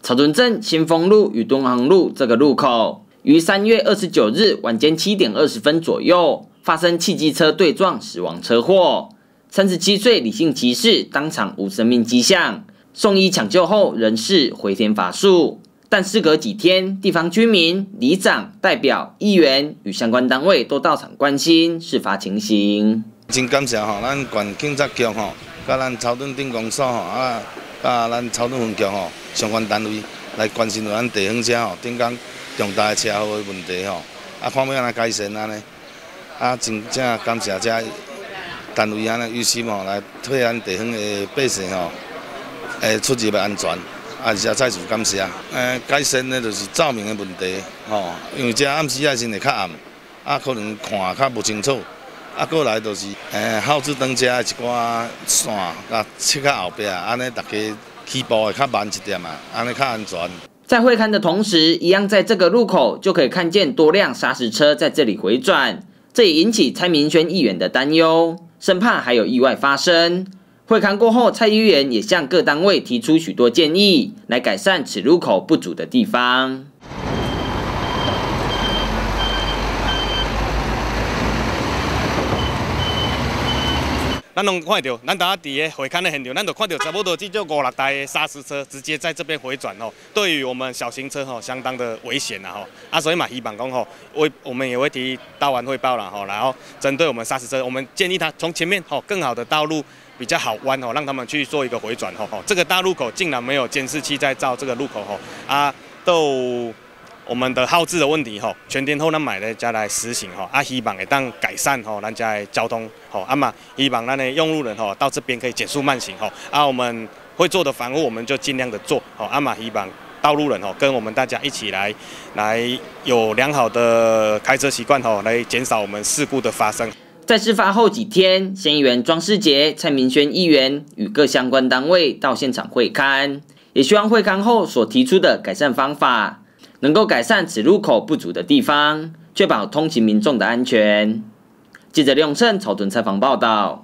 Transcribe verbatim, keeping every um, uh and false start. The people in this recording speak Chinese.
草屯镇新丰路与敦煌路这个路口，于三月二十九日晚间七点二十分左右发生汽机车对撞死亡车祸。三十七岁李姓骑士当场无生命迹象，送医抢救后人事回天乏术。但事隔几天，地方居民、里长、代表、议员与相关单位都到场关心事发情形。 真感谢吼，咱县警察局吼，甲咱草屯镇公所吼啊。 啊，咱草屯分局吼，相关单位来关心咱地方车吼，顶讲重大的车祸的问题吼，啊，看要安怎改善安尼，啊，真正感谢这单位安尼有心吼来替咱地方的百姓吼，诶出入安全，啊，而且再次感谢。诶，改善的就是照明的问题吼，因为这暗时啊真会较暗，啊，可能看较无清楚。 啊，过来就是诶，号志灯遮一寡线，甲切较后壁，安尼大家起步会较慢一点啊，安尼较安全。 在会勘的同时，一样在这个路口就可以看见多辆砂石车在这里回转，这也引起蔡明轩议员的担忧，生怕还有意外发生。会勘过后，蔡议员也向各单位提出许多建议，来改善此路口不足的地方。 咱拢看到，咱搭伫个会勘的现场，咱就看到差不多至少五六台的砂石车直接在这边回转吼，对于我们小型车吼相当的危险啦吼。啊，所以嘛，希望讲吼，我我们也会提道完汇报啦吼，然后针对我们砂石车，我们建议他从前面吼更好的道路比较好弯吼，让他们去做一个回转吼吼。这个大路口竟然没有监视器在照这个路口吼啊，都。 我们的号志的问题吼，全天候咱买来再来实行吼，啊，希望会当改善吼，咱家的交通吼，啊嘛，希望咱的用路人吼到这边可以减速慢行吼，啊，我们会做的防护我们就尽量的做吼，啊嘛，希望道路人吼跟我们大家一起来来有良好的开车习惯吼，来减少我们事故的发生。 在事发后几天，县议员庄世杰、蔡明轩议员与各相关单位到现场会勘，也希望会勘后所提出的改善方法。 能够改善此路口不足的地方，确保通勤民众的安全。记者李永胜草屯采访报道。